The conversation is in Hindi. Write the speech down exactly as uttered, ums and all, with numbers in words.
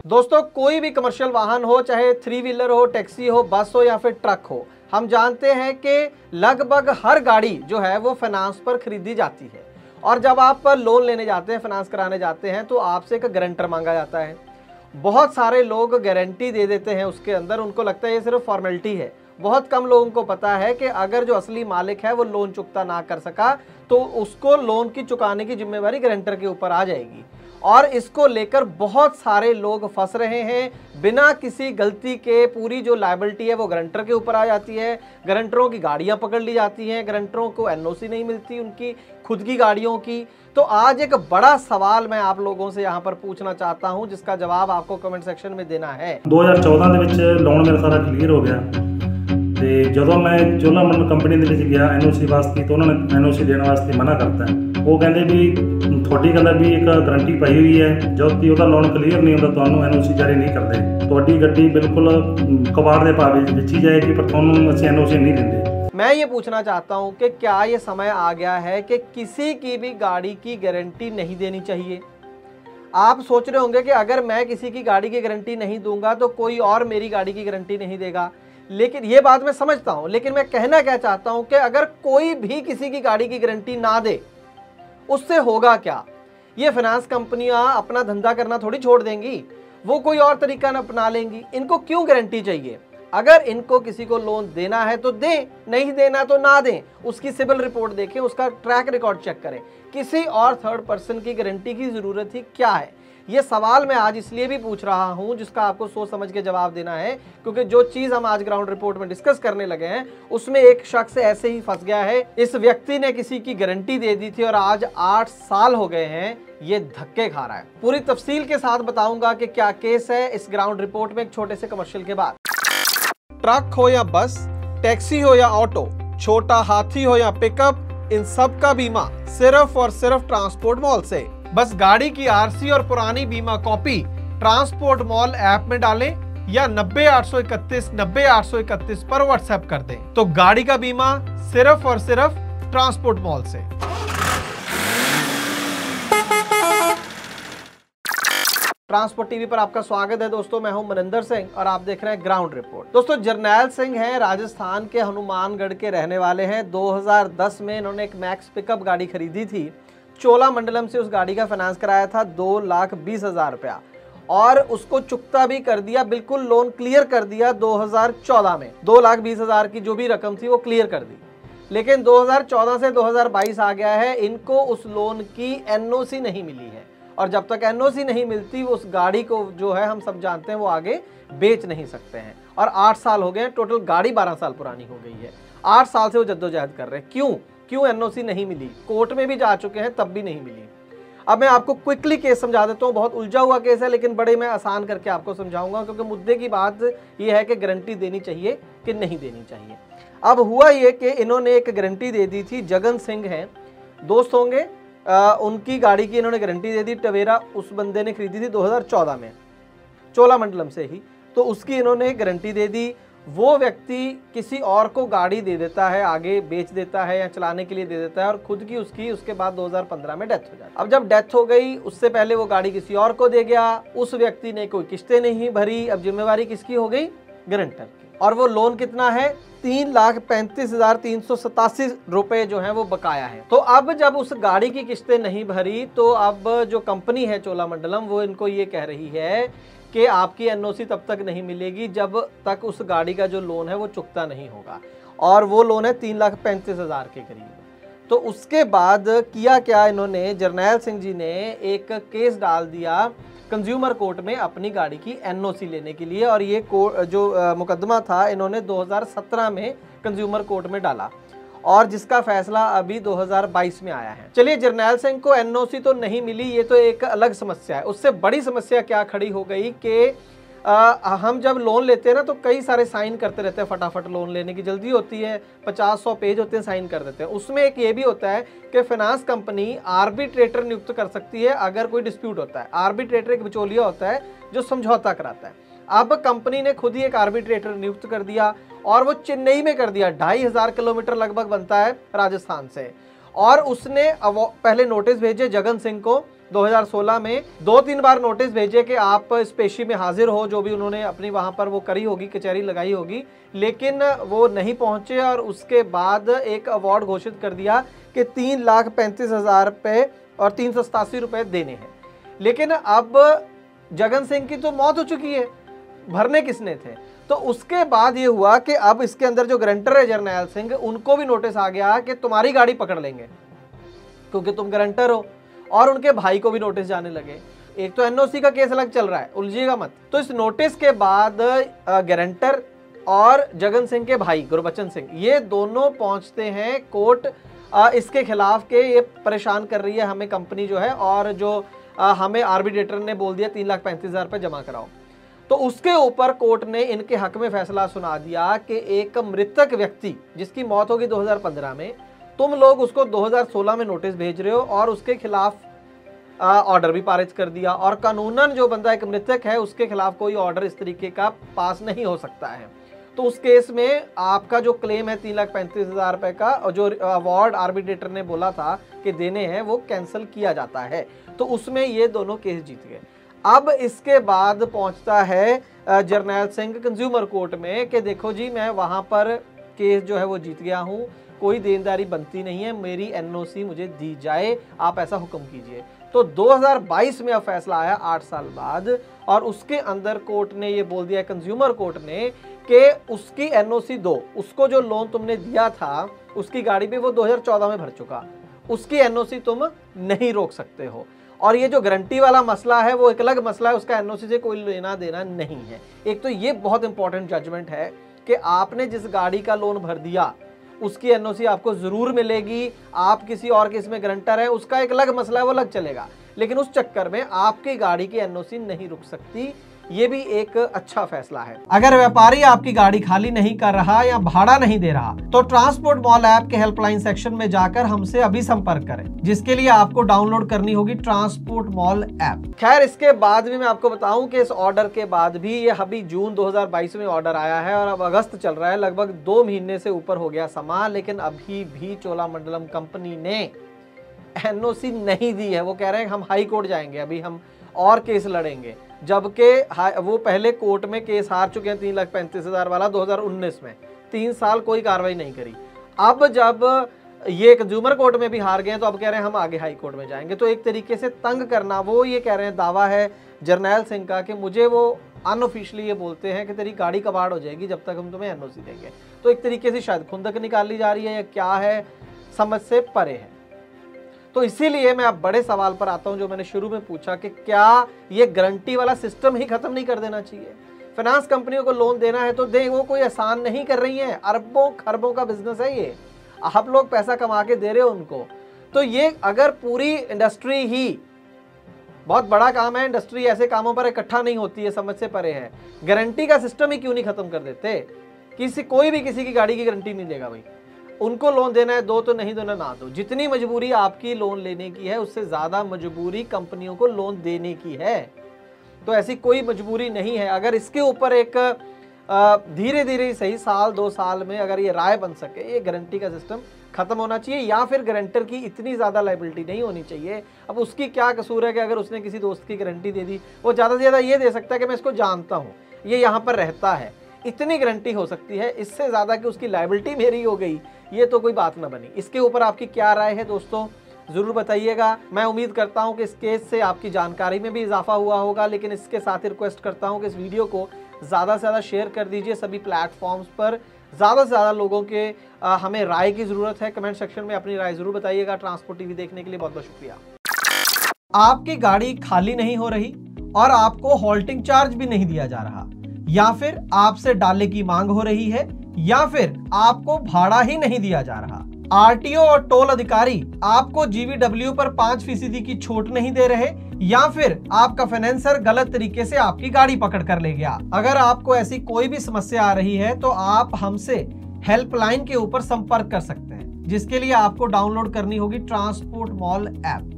दोस्तों, कोई भी कमर्शियल वाहन हो, चाहे थ्री व्हीलर हो, टैक्सी हो, बस हो या फिर ट्रक हो, हम जानते हैं कि लगभग हर गाड़ी जो है वो फाइनेंस पर खरीदी जाती है। और जब आप लोन लेने जाते हैं, फाइनेंस कराने जाते हैं, तो आपसे एक गारंटर मांगा जाता है। बहुत सारे लोग गारंटी दे देते हैं उसके अंदर, उनको लगता है ये सिर्फ फॉर्मेलिटी है। बहुत कम लोगों को पता है कि अगर जो असली मालिक है वो लोन चुकता ना कर सका तो उसको लोन की चुकाने की जिम्मेवारी गारंटर के ऊपर आ जाएगी। और इसको लेकर बहुत सारे लोग फंस रहे हैं। बिना किसी गलती के पूरी जो लायबिलिटी है वो गारंटर के ऊपर आ जाती है। गारंटरों की गाड़ियां पकड़ ली जाती हैं, गारंटरों को एनओसी नहीं मिलती उनकी खुद की गाड़ियों की। तो आज एक बड़ा सवाल मैं आप लोगों से यहाँ पर पूछना चाहता हूँ, जिसका जवाब आपको कमेंट सेक्शन में देना है। दो हज़ार चौदह ਦੇ ਵਿੱਚ ਲੋਨ ਮੇਰਾ ਸਾਰਾ ਕਲੀਅਰ ਹੋ ਗਿਆ ਤੇ ਜਦੋਂ ਮੈਂ ਚੋਲਾਮੰਡਲਮ ਕੰਪਨੀ ਦੇ ਵਿੱਚ ਗਿਆ ਐਨਓਸੀ ਵਾਸਤੇ ਤਾਂ ਉਹਨਾਂ ਨੇ ਐਨਓਸੀ ਦੇਣ ਵਾਸਤੇ ਮਨਾ ਕਰਤਾ। ਉਹ ਕਹਿੰਦੇ ਵੀ ਤੁਹਾਡੀ ਗੱਲ ਵੀ ਇੱਕ ਗਾਰੰਟੀ ਪਾਈ ਹੋਈ ਹੈ, ਜਦ ਤੱਕ ਉਹਦਾ ਲੋਨ ਕਲੀਅਰ ਨਹੀਂ ਹੁੰਦਾ ਤੁਹਾਨੂੰ ਐਨਓਸੀ ਜਾਰੀ ਨਹੀਂ ਕਰਦੇ। ਤੁਹਾਡੀ ਗੱਡੀ ਬਿਲਕੁਲ ਕਬਾੜ ਦੇ ਭਾਅ ਵਿੱਚ ਵੇਚੀ ਜਾਏਗੀ, ਪਰ ਤੁਹਾਨੂੰ ਅਸੀਂ ਐਨਓਸੀ नहीं ਦਿੰਦੇ। मैं ये पूछना चाहता हूँ कि क्या ये समय आ गया है कि किसी की भी गाड़ी की गारंटी नहीं देनी चाहिए? आप सोच रहे होंगे कि अगर मैं किसी की गाड़ी की गारंटी नहीं दूंगा तो कोई और मेरी गाड़ी की गारंटी नहीं देगा। लेकिन ये बात मैं समझता हूँ, लेकिन मैं कहना क्या चाहता हूँ कि अगर कोई भी किसी की गाड़ी की गारंटी ना दे, उससे होगा क्या? ये फाइनेंस कंपनियां अपना धंधा करना थोड़ी छोड़ देंगी, वो कोई और तरीका न अपना लेंगी। इनको क्यों गारंटी चाहिए? अगर इनको किसी को लोन देना है तो दें, नहीं देना तो ना दें। उसकी सिविल रिपोर्ट देखें, उसका ट्रैक रिकॉर्ड चेक करें। किसी और थर्ड पर्सन की गारंटी की जरूरत ही क्या है? ये सवाल मैं आज इसलिए भी पूछ रहा हूं जिसका आपको सोच समझ के जवाब देना है, क्योंकि जो चीज हम आज ग्राउंड रिपोर्ट में डिस्कस करने लगे हैं उसमें एक शख्स ऐसे ही फंस गया है। इस व्यक्ति ने किसी की गारंटी दे दी थी और आज आठ साल हो गए हैं ये धक्के खा रहा है। पूरी तफसील के साथ बताऊंगा कि क्या केस है इस ग्राउंड रिपोर्ट में, एक छोटे से कमर्शियल के बाद। ट्रक हो या बस, टैक्सी हो या ऑटो, छोटा हाथी हो या पिकअप, इन सब का बीमा सिर्फ और सिर्फ ट्रांसपोर्ट मॉल से। बस गाड़ी की आरसी और पुरानी बीमा कॉपी ट्रांसपोर्ट मॉल ऐप में डालें या नब्बे आठ सौ इकतीस नब्बे आठ सौ इकतीस पर व्हाट्सएप कर दें, तो गाड़ी का बीमा सिर्फ और सिर्फ ट्रांसपोर्ट मॉल से। ट्रांसपोर्ट टीवी पर आपका स्वागत है दोस्तों, मैं हूं मनिंदर सिंह और आप देख रहे हैं ग्राउंड रिपोर्ट। दोस्तों, जरनैल सिंह हैं, राजस्थान के हनुमानगढ़ के रहने वाले हैं। दो हज़ार दस में इन्होंने एक मैक्स पिकअप गाड़ी खरीदी थी। चोलामंडलम से उस गाड़ी का फाइनेंस कराया था दो लाख बीस हजार रुपया और उसको चुकता भी कर दिया, बिल्कुल लोन क्लियर कर दिया। दो हज़ार चौदह में दो लाख बीस हजार की जो भी रकम थी वो क्लियर कर दी। लेकिन दो हज़ार चौदह से दो हज़ार बाईस आ गया है, इनको उस लोन की एनओसी नहीं मिली है और जब तक एनओसी नहीं मिलती उस गाड़ी को जो है हम सब जानते हैं वो आगे बेच नहीं सकते हैं। और आठ साल हो गए, टोटल गाड़ी बारह साल पुरानी हो गई है। आठ साल से वो जद्दोजहद कर रहे हैं। क्यों क्यों एनओसी नहीं मिली? कोर्ट में भी जा चुके हैं तब भी नहीं मिली। अब मैं आपको क्विकली केस समझा देता हूँ, बहुत उलझा हुआ केस है लेकिन बड़े मैं आसान करके आपको समझाऊंगा, क्योंकि मुद्दे की बात यह है कि गारंटी देनी चाहिए कि नहीं देनी चाहिए। अब हुआ ये कि इन्होंने एक गारंटी दे दी थी, जगन सिंह हैं, दोस्त होंगे, आ, उनकी गाड़ी की इन्होंने गारंटी दे दी। टवेरा उस बंदे ने खरीदी थी दो हज़ार चौदह में चोलामंडलम से ही, तो उसकी इन्होंने गारंटी दे दी। वो व्यक्ति किसी और को गाड़ी दे देता है, आगे बेच देता है या चलाने के लिए दे देता है और खुद की उसकी उसके बाद दो हज़ार पंद्रह में डेथ हो जाती है। अब जब डेथ हो गई उससे पहले वो गाड़ी किसी और को दे गया, उस व्यक्ति ने कोई किस्तें नहीं भरी। अब जिम्मेवारी किसकी हो गई? गारंटर की। और वो लोन कितना है? तीन लाख पैंतीस हजार तीन सौ सतासी रुपए जो है वो बकाया है। तो अब जब उस गाड़ी की किस्तें नहीं भरी तो अब जो कंपनी है चोलामंडलम वो इनको ये कह रही है कि आपकी एनओसी तब तक नहीं मिलेगी जब तक उस गाड़ी का जो लोन है वो चुकता नहीं होगा। और वो लोन है तीन लाख पैंतीस हजार के करीब। तो उसके बाद किया क्या इन्होंने, जरनैल सिंह जी ने एक केस डाल दिया कंज्यूमर कोर्ट में अपनी गाड़ी की एनओसी लेने के लिए। और ये जो आ, मुकदमा था इन्होंने दो हज़ार सत्रह में कंज्यूमर कोर्ट में डाला और जिसका फैसला अभी दो हज़ार बाईस में आया है। चलिए, जरनैल सिंह को एनओसी तो नहीं मिली, ये तो एक अलग समस्या है। उससे बड़ी समस्या क्या खड़ी हो गई कि हम जब लोन लेते हैं ना तो कई सारे साइन करते रहते हैं, फटाफट लोन लेने की जल्दी होती है, पचास सौ पेज होते हैं, साइन कर देते हैं। उसमें एक ये भी होता है कि फाइनेंस कंपनी आर्बिट्रेटर नियुक्त कर सकती है अगर कोई डिस्प्यूट होता है। आर्बिट्रेटर एक बिचौलिया होता है जो समझौता कराता है। अब कंपनी ने खुद ही एक आर्बिट्रेटर नियुक्त कर दिया और वो चेन्नई में कर दिया, ढाई हजार किलोमीटर लगभग बनता है राजस्थान से। और उसने पहले नोटिस भेजे जगन सिंह को दो हज़ार सोलह में दो तीन बार नोटिस भेजे कि आप इस पेशी में हाजिर हो, जो भी उन्होंने अपनी वहां पर वो करी होगी, कचहरी लगाई होगी, लेकिन वो नहीं पहुंचे और उसके बाद एक अवार्ड घोषित कर दिया कि तीन लाख पैंतीस हजार रुपये और तीन सौ सतासी रुपये देने हैं। लेकिन अब जगन सिंह की तो मौत हो चुकी है, भरने किसने थे? तो उसके बाद ये हुआ कि अब इसके अंदर जो गारंटर है जरनैल सिंह, उनको भी नोटिस आ गया कि तुम्हारी गाड़ी पकड़ लेंगे क्योंकि तुम गारंटर हो, और उनके भाई को भी नोटिस जाने लगे। एक तो एनओसी का केस अलग चल रहा है, उलझिएगा मत। तो इस नोटिस के बाद गारंटर और जगन सिंह के भाई गुरबचन सिंह, ये दोनों पहुंचते हैं कोर्ट इसके खिलाफ के ये परेशान कर रही है हमें कंपनी जो है, और जो हमें आर्बिट्रेटर ने बोल दिया तीन लाख पैंतीस हजार रुपये जमा कराओ। तो उसके ऊपर कोर्ट ने इनके हक में फैसला सुना दिया कि एक मृतक व्यक्ति जिसकी मौत होगी दो हज़ार पंद्रह में, तुम लोग उसको दो हज़ार सोलह में नोटिस भेज रहे हो और उसके खिलाफ ऑर्डर भी पारित कर दिया, और कानूनन जो बंदा एक मृतक है उसके खिलाफ कोई ऑर्डर इस तरीके का पास नहीं हो सकता है। तो उस केस में आपका जो क्लेम है तीन लाख पैंतीस हजार रुपए का, और जो अवार्ड आर्बिट्रेटर ने बोला था कि देने हैं, वो कैंसिल किया जाता है। तो उसमें ये दोनों केस जीत गए। अब इसके बाद पहुंचता है जरनैल सिंह कंज्यूमर कोर्ट में कि देखो जी, मैं वहां पर केस जो है वो जीत गया हूं, कोई देनदारी बनती नहीं है, मेरी एनओसी मुझे दी जाए, आप ऐसा हुक्म कीजिए। तो दो हज़ार बाईस में अब फैसला आया, आठ साल बाद, और उसके अंदर कोर्ट ने ये बोल दिया, कंज्यूमर कोर्ट ने, कि उसकी एनओसी दो, उसको जो लोन तुमने दिया था उसकी गाड़ी पे, वो दो हज़ार चौदह में भर चुका, उसकी एनओसी तुम नहीं रोक सकते हो। और ये जो गारंटी वाला मसला है वो एक अलग मसला है, उसका एनओसी से कोई लेना देना नहीं है। एक तो ये बहुत इंपॉर्टेंट जजमेंट है कि आपने जिस गाड़ी का लोन भर दिया उसकी एनओसी आपको जरूर मिलेगी। आप किसी और केस में गारंटर है, उसका एक अलग मसला है, वो अलग चलेगा, लेकिन उस चक्कर में आपकी गाड़ी की एनओसी नहीं रुक सकती। ये भी एक अच्छा फैसला है। अगर व्यापारी आपकी गाड़ी खाली नहीं कर रहा या भाड़ा नहीं दे रहा तो ट्रांसपोर्ट मॉल ऐप के हेल्पलाइन सेक्शन में जाकर हमसे अभी संपर्क करें, जिसके लिए आपको डाउनलोड करनी होगी ट्रांसपोर्ट मॉल ऐप। खैर, इसके बाद भी मैं आपको बताऊं कि इस ऑर्डर के बाद भी, ये अभी जून दो हज़ार बाईस में ऑर्डर आया है और अब अगस्त चल रहा है, लगभग दो महीने से ऊपर हो गया समा, लेकिन अभी भी चोलामंडलम कंपनी ने एनओसी नहीं दी है। वो कह रहे हैं हम हाई कोर्ट जाएंगे, अभी हम और केस लड़ेंगे, जबकि वो पहले कोर्ट में केस हार चुके हैं तीन लाख पैंतीस हजार वाला दो हज़ार उन्नीस में, तीन साल कोई कार्रवाई नहीं करी। अब जब ये कंज्यूमर कोर्ट में भी हार गए हैं तो अब कह रहे हैं हम आगे हाई कोर्ट में जाएंगे। तो एक तरीके से तंग करना, वो ये कह रहे हैं, दावा है जरनैल सिंह का कि मुझे वो अनऑफिशियली ये बोलते हैं कि तेरी गाड़ी कबाड़ हो जाएगी जब तक हम तुम्हें एनओसी देंगे। तो एक तरीके से शायद खुंदक निकाली जा रही है या क्या है, समझ से परे है। तो इसीलिए मैं अब बड़े सवाल पर आता हूं, जो मैंने शुरू में पूछा कि क्या ये गारंटी वाला सिस्टम ही खत्म नहीं कर देना चाहिए? फाइनेंस कंपनियों को लोन देना है तो दे, वो कोई आसान नहीं कर रही है, अरबों खरबों का बिजनेस है ये, आप लोग पैसा कमा के दे रहे हो उनको। तो ये अगर पूरी इंडस्ट्री ही, बहुत बड़ा काम है, इंडस्ट्री ऐसे कामों पर इकट्ठा नहीं होती है, समझ से परे है, गारंटी का सिस्टम ही क्यों नहीं खत्म कर देते? किसी कोई भी किसी की गाड़ी की गारंटी नहीं देगा भाई, उनको लोन देना है दो, तो नहीं देना ना दो। जितनी मजबूरी आपकी लोन लेने की है उससे ज्यादा मजबूरी कंपनियों को लोन देने की है। तो ऐसी कोई मजबूरी नहीं है। अगर इसके ऊपर एक धीरे धीरे सही साल दो साल में अगर ये राय बन सके, ये गारंटी का सिस्टम खत्म होना चाहिए, या फिर गारंटर की इतनी ज्यादा लायबिलिटी नहीं होनी चाहिए। अब उसकी क्या कसूर है कि अगर उसने किसी दोस्त की गारंटी दे दी, वो ज्यादा से ज्यादा ये दे सकता है कि मैं इसको जानता हूँ, ये यहाँ पर रहता है, इतनी गारंटी हो सकती है। इससे ज्यादा कि उसकी लायबिलिटी मेरी हो गई, ये तो कोई बात ना बनी। इसके ऊपर आपकी क्या राय है दोस्तों, जरूर बताइएगा। मैं उम्मीद करता हूं कि इस केस से आपकी जानकारी में भी इजाफा हुआ होगा, लेकिन इसके साथ ही रिक्वेस्ट करता हूं कि इस वीडियो को ज़्यादा से ज़्यादा शेयर कर दीजिए सभी प्लेटफॉर्म्स पर। ज़्यादा से ज़्यादा लोगों के आ, हमें राय की ज़रूरत है। कमेंट सेक्शन में अपनी राय ज़रूर बताइएगा। ट्रांसपोर्ट टीवी देखने के लिए बहुत बहुत शुक्रिया। आपकी गाड़ी खाली नहीं हो रही और आपको हॉल्टिंग चार्ज भी नहीं दिया जा रहा, या फिर आपसे डाले की मांग हो रही है, या फिर आपको भाड़ा ही नहीं दिया जा रहा, आरटीओ और टोल अधिकारी आपको जीवीडब्ल्यू पर पांच फीसदी की छूट नहीं दे रहे, या फिर आपका फाइनेंसर गलत तरीके से आपकी गाड़ी पकड़ कर ले गया। अगर आपको ऐसी कोई भी समस्या आ रही है तो आप हमसे हेल्पलाइन के ऊपर संपर्क कर सकते हैं, जिसके लिए आपको डाउनलोड करनी होगी ट्रांसपोर्ट मॉल ऐप।